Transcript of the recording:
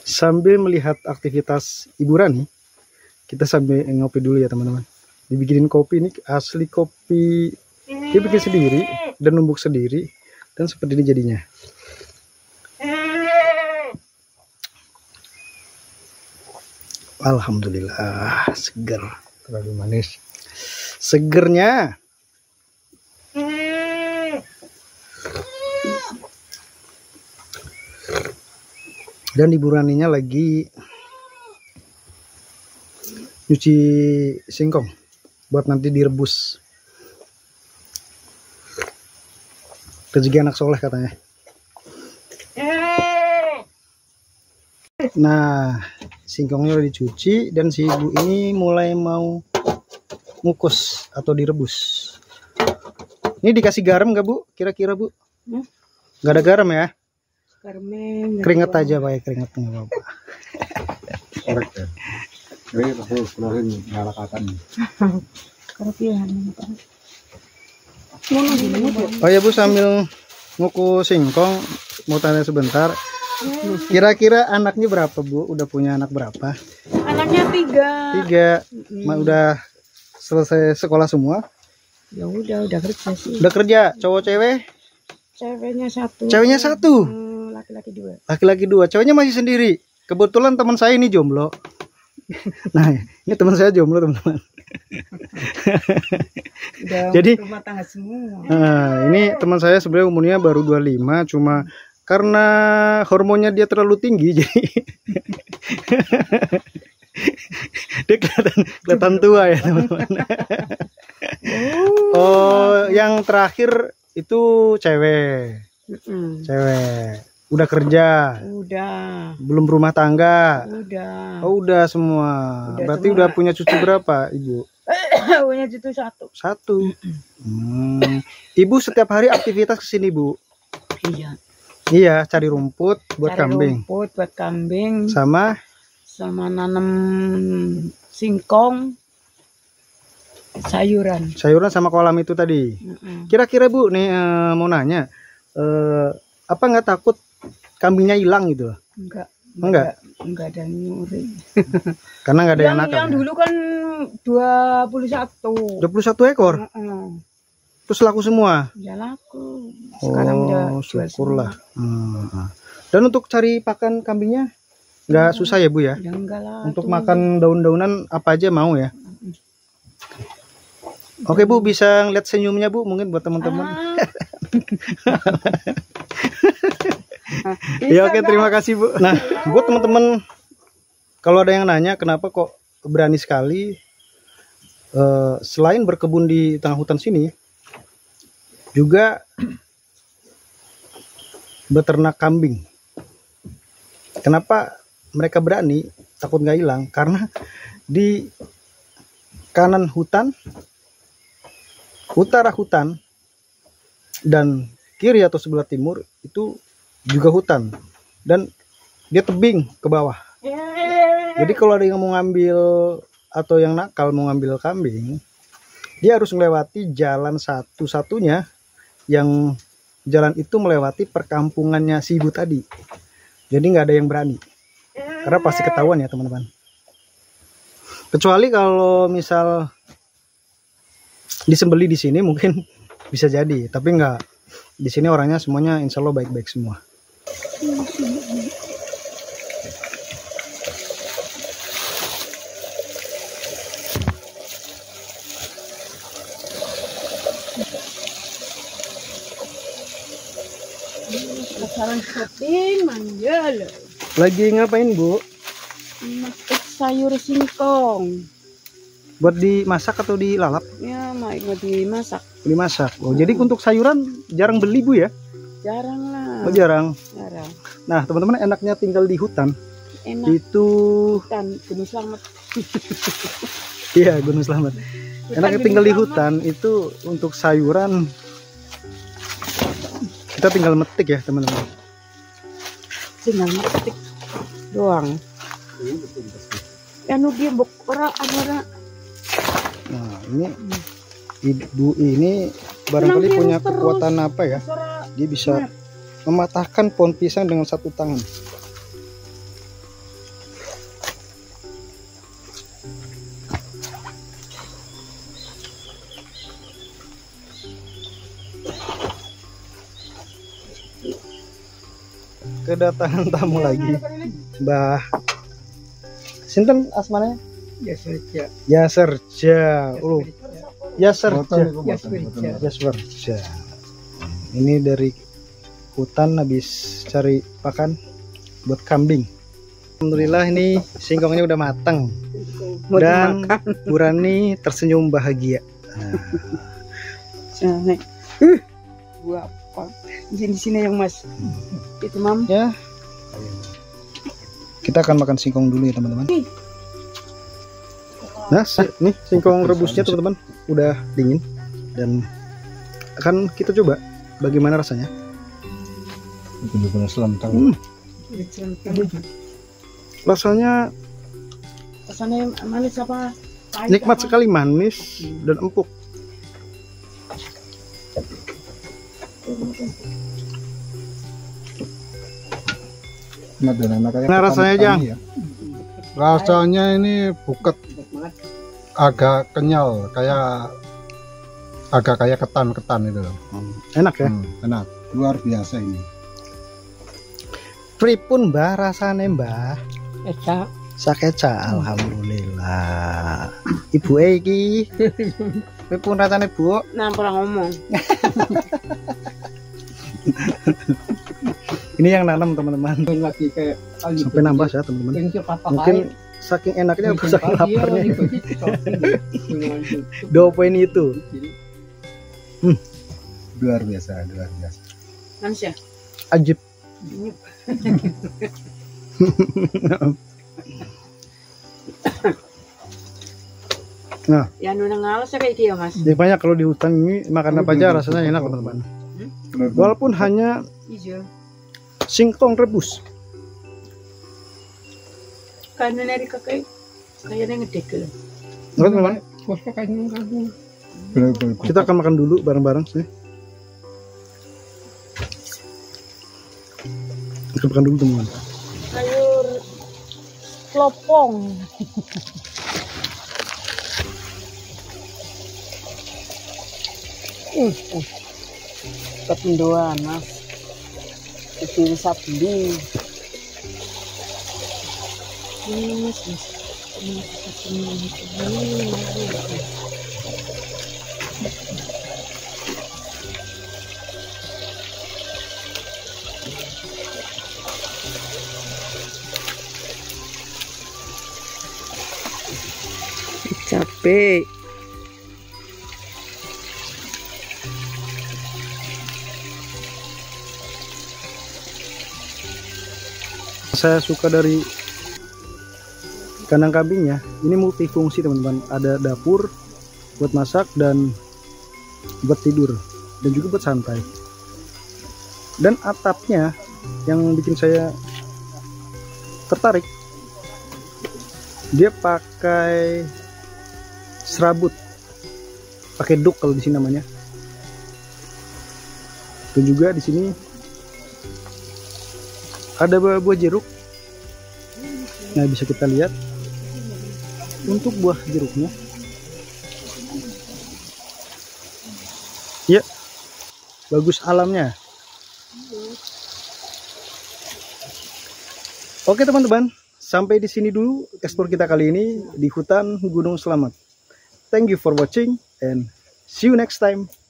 Sambil melihat aktivitas Ibu Rani, kita sambil ngopi dulu ya teman-teman. Dibikinin kopi, ini asli kopi dia bikin sendiri dan numbuk sendiri, dan seperti ini jadinya. Alhamdulillah, seger. Terlalu manis. Segernya. Dan Ibu Raninya lagi nyuci singkong buat nanti direbus. Rezeki anak soleh katanya. Nah, singkongnya udah dicuci dan si ibu ini mulai mau ngukus atau direbus. Ini dikasih garam nggak Bu? Kira-kira Bu? Nggak ada garam ya? Keringet aja pakai keringet nggak apa-apa. Korek ya. Ini aku keluarin ngalakatan. Oh ya Bu, sambil ngukus singkong mau tanya sebentar. Kira-kira anaknya berapa Bu? Udah punya anak berapa? Anaknya 3. 3. Udah selesai sekolah semua? Ya udah kerja sih. Udah kerja, cowok cewek? Ceweknya 1. Ceweknya 1. Laki-laki 2. Laki-laki 2. Ceweknya masih sendiri. Kebetulan teman saya ini jomblo. Nah, ini teman saya jomblo teman-teman. Jadi rumah tangga semua. Nah, ini teman saya sebenarnya umurnya baru 25, cuma karena hormonnya dia terlalu tinggi jadi dia kelihatan tua ya teman-teman. Oh, yang terakhir itu cewek. Cewek. Udah kerja? Udah. Belum berumah tangga? Udah. Oh, udah semua. Berarti udah punya cucu berapa, Ibu? Punya cucu 1. 1. Ibu setiap hari aktivitas ke sini, Bu? Iya. Iya, cari rumput buat kambing. Rumput buat kambing. Sama nanam singkong. Sayuran sama kolam itu tadi. Kira-kira Bu nih mau nanya, apa nggak takut kambingnya hilang gitu loh? Enggak ada nyuri. Karena nggak ada yang nakal. Yang dulu kan 21 ekor. Terus laku semua? Ya laku. Sekarang udah syukurlah. Dan untuk cari pakan kambingnya nggak susah ya Bu ya? Ya enggak lah. Untuk makan daun-daunan apa aja mau ya? Oke Bu, bisa ngeliat senyumnya Bu mungkin buat teman-teman. Ya oke, terima kasih Bu. Nah, buat teman-teman, kalau ada yang nanya kenapa kok berani sekali selain berkebun di tengah hutan sini, juga beternak kambing. Kenapa mereka berani takut nggak hilang? Karena di kanan hutan, utara hutan, dan kiri atau sebelah timur itu juga hutan, dan dia tebing ke bawah. Jadi kalau ada yang mau ngambil atau yang nakal mau ngambil kambing, dia harus melewati jalan satu-satunya, yang jalan itu melewati perkampungannya si ibu tadi. Jadi nggak ada yang berani, karena pasti ketahuan ya teman-teman. Kecuali kalau misal disembeli di sini mungkin bisa jadi, tapi nggak. Di sini orangnya semuanya insya Allah baik-baik semua. Lagi ngapain Bu? Masak sayur singkong. Buat dimasak atau dilalap? Ya, mau dimasak. Dimasak. Oh, jadi untuk sayuran jarang beli Bu ya? Jarang lah. Oh, jarang. Jarang. Nah, teman-teman, enaknya tinggal di hutan. Enak. Itu Hutan Gunung Slamet. Iya, Gunung Slamet. Enaknya tinggal di hutan itu untuk sayuran. Kita tinggal metik ya, teman-teman. Tinggal metik doang. Anu dia ora. Nah, ini ibu ini barangkali punya kekuatan apa ya? Dia bisa mematahkan pohon pisang dengan satu tangan. kedatangan tamu lagi. Mbah sinten asmane? Yaserja. Yaserja. Ini dari hutan habis cari pakan buat kambing. Alhamdulillah ini singkongnya udah matang dan Bu Rani tersenyum bahagia. Nah. Gua apa? Di sini yang Mas. Itu Mam. Ya. Kita akan makan singkong dulu ya teman-teman. Nah, nih singkong rebusnya teman-teman udah dingin dan akan kita coba bagaimana rasanya. Bener-bener selentang. Rasanya Manis apa? nikmat sekali, manis dan empuk. Nah, rasanya Jang. Ya. Rasanya ini buket, agak kenyal, agak kayak ketan itu loh. Enak ya? Enak, luar biasa ini. Pripun Mbah rasane Mbah? Eca. Sakeca, alhamdulillah. Ibu iki. Pripun rasane Bu? Nah, pernah ngomong. Ini yang nanam teman-teman. Lagi kayak Sampai nambah ya teman-teman. Mungkin saking enaknya aku saking laparnya. Dopain itu. Luar biasa, luar biasa. Manis ya? Ajib. Nah, Ya nuna ngalas ya kayak gitu Mas. jadi banyak kalau di hutan ini makan apa aja rasanya enak teman-teman. Walaupun hanya Iya. singkong rebus. Karena dari kakek kayaknya ngedek loh. Oke teman-teman, Bener-bener. kita akan makan dulu bareng-bareng sih. Kita makan dulu teman-teman. Sayur kelopong. Kependuan Mas. Kecil sapi. Capek. Saya suka dari kandang kambingnya, ini multifungsi teman-teman. Ada dapur buat masak dan buat tidur dan juga buat santai. Dan atapnya yang bikin saya tertarik, dia pakai serabut, pakai duk kalau di sini namanya. Dan juga di sini ada buah jeruk. Nah, bisa kita lihat untuk buah jeruknya. Ya, bagus alamnya. Oke teman-teman, sampai di sini dulu ekspor kita kali ini di hutan Gunung Selamat. Thank you for watching and see you next time.